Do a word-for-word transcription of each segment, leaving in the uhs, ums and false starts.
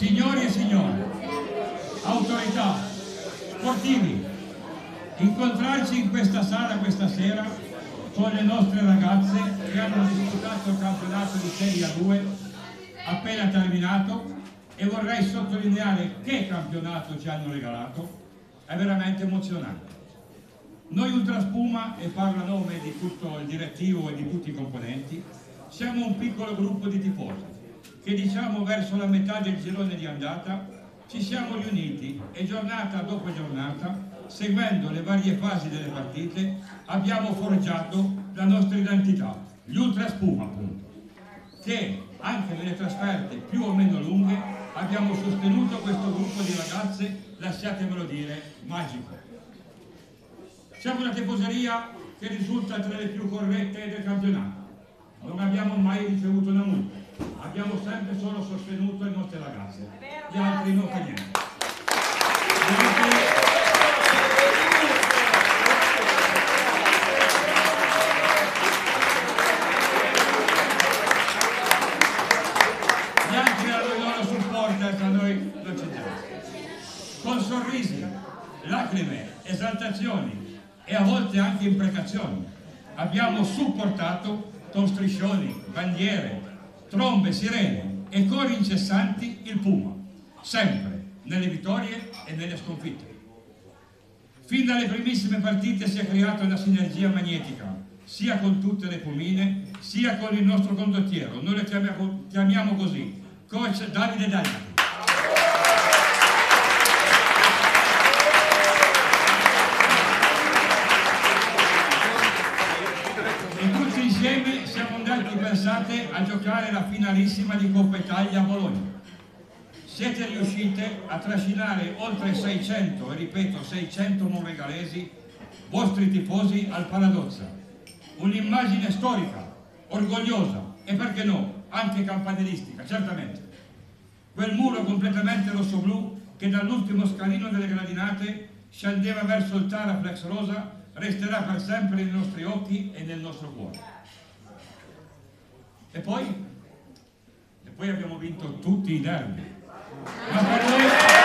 Signori e signore, autorità, sportivi, incontrarci in questa sala questa sera con le nostre ragazze che hanno disputato il campionato di Serie A due appena terminato, e vorrei sottolineare che campionato ci hanno regalato, è veramente emozionante. Noi Ultraspuma, e parlo a nome di tutto il direttivo e di tutti i componenti, siamo un piccolo gruppo di tifosi che, diciamo verso la metà del girone di andata, ci siamo riuniti e giornata dopo giornata, seguendo le varie fasi delle partite, abbiamo forgiato la nostra identità, gli Ultraspuma appunto, che anche nelle trasferte più o meno lunghe abbiamo sostenuto questo gruppo di ragazze, lasciatemelo dire, magico. Siamo una tifoseria che risulta tra le più corrette del campionato. Non abbiamo mai ricevuto una multa, abbiamo sempre solo sostenuto le nostre ragazze, gli altri non fa niente. Gli altri hanno il loro supporter, tra noi non c'entriamo. Con sorrisi, lacrime, esaltazioni e a volte anche imprecazioni abbiamo supportato con striscioni, bandiere, trombe, sirene e cori incessanti il Puma, sempre nelle vittorie e nelle sconfitte. Fin dalle primissime partite si è creata una sinergia magnetica, sia con tutte le pumine, sia con il nostro condottiero, noi lo chiamiamo, chiamiamo così, coach Davide Dagnati. Insieme siamo andati, pensate, a giocare la finalissima di Coppa Italia a Bologna. Siete riuscite a trascinare oltre seicento, e ripeto seicento monregalesi, vostri tifosi al Paladozza. Un'immagine storica, orgogliosa e, perché no, anche campanilistica, certamente. Quel muro completamente rosso-blu che dall'ultimo scalino delle gradinate scendeva verso il Taraflex rosa resterà per sempre nei nostri occhi e nel nostro cuore. E poi? E poi abbiamo vinto tutti i derby. Ma per noi...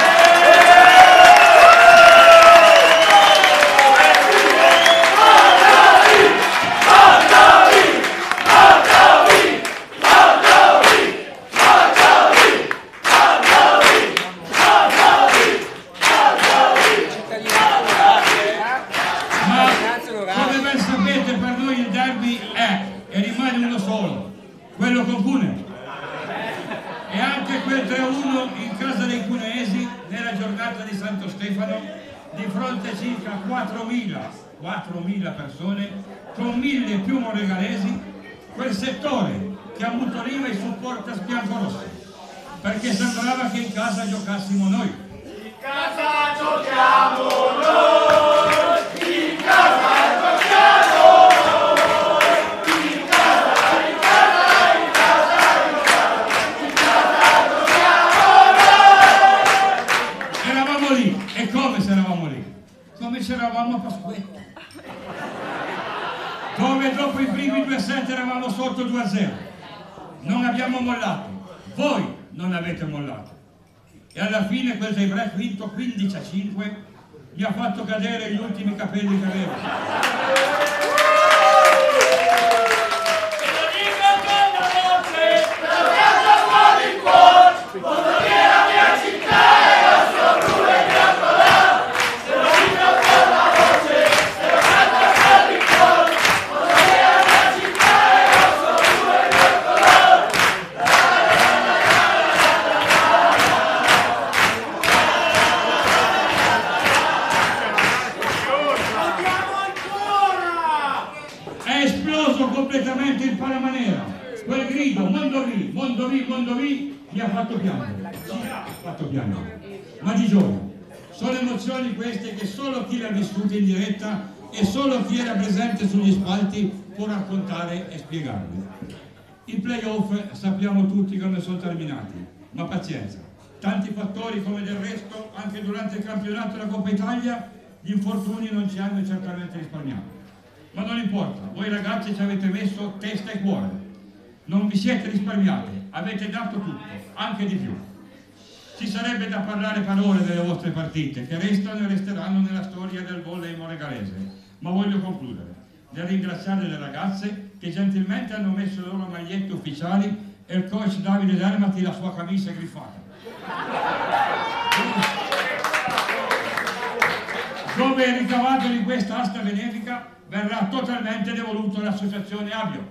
Ma come ben sapete, per noi il derby è e rimane uno solo, quello con Cuneo, e anche quel tre a uno in casa dei cuneesi nella giornata di Santo Stefano, di fronte a circa quattromila persone con mille più monregalesi, quel settore che ammutoliva i supporters biancorossi, perché sembrava che in casa giocassimo noi. In casa giochiamo noi, in casa giochiamo noi, in casa, in casa, in casa, in casa, in casa giochiamo noi. Eravamo lì, e come se eravamo lì? Come c'eravamo a Pasquetta, dove dopo i primi due set eravamo sotto due a zero. Non abbiamo mollato, voi non avete mollato. E alla fine quel tie break vinto quindici a cinque mi ha fatto cadere gli ultimi capelli che avevo. Lo dico con la voce, la piazza fuori il cuore, quando viene la mia città e la sua blu e biancolà. Se lo dico con la voce, se lo canto con il cuore, quando viene la mia città e la sua blu e biancolà. È esploso completamente il Palamanera. Quel grido, Mondovì, Mondovì, Mondovì, mi ha fatto piangere. Ci ha fatto piangere. Ma di gioia. Sono emozioni queste che solo chi le ha vissute in diretta e solo chi era presente sugli spalti può raccontare e spiegarle. I playoff sappiamo tutti come sono terminati, ma pazienza. Tanti fattori, come del resto anche durante il campionato della Coppa Italia, gli infortuni non ci hanno certamente risparmiato. Ma non importa, voi ragazzi ci avete messo testa e cuore, non vi siete risparmiati, avete dato tutto, anche di più. Ci sarebbe da parlare parole delle vostre partite, che restano e resteranno nella storia del volley monegalese. Ma voglio concludere nel ringraziare le ragazze che gentilmente hanno messo le loro magliette ufficiali e il coach Davide Dermati la sua camicia griffata. Dove il ricavato di questa asta benefica verrà totalmente devoluto all'associazione Abio.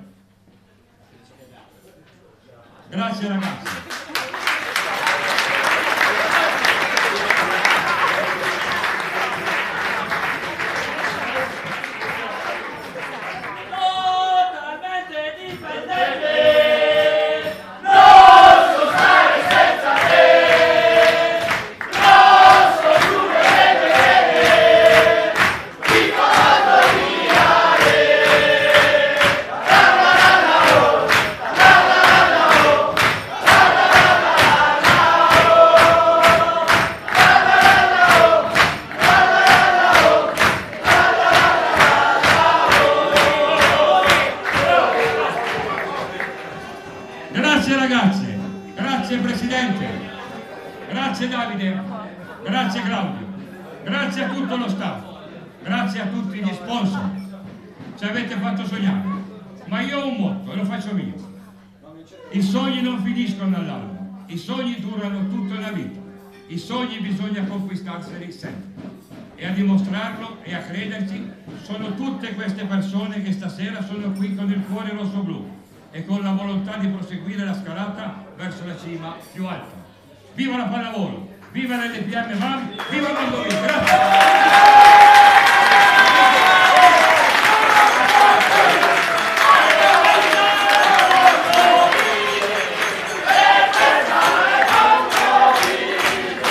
Grazie ragazzi. Grazie ragazze, grazie Presidente, grazie Davide, grazie Claudio, grazie a tutto lo staff, grazie a tutti gli sponsor, ci avete fatto sognare, ma io ho un motto e lo faccio mio: i sogni non finiscono all'alba, i sogni durano tutta una vita, i sogni bisogna conquistarseli sempre, e a dimostrarlo e a crederci sono tutte queste persone che stasera sono qui con il cuore rosso-blu e con la volontà di proseguire la scalata verso la cima più alta. Viva la pallavolo, viva l'L P M V A M, viva Mondovì, grazie!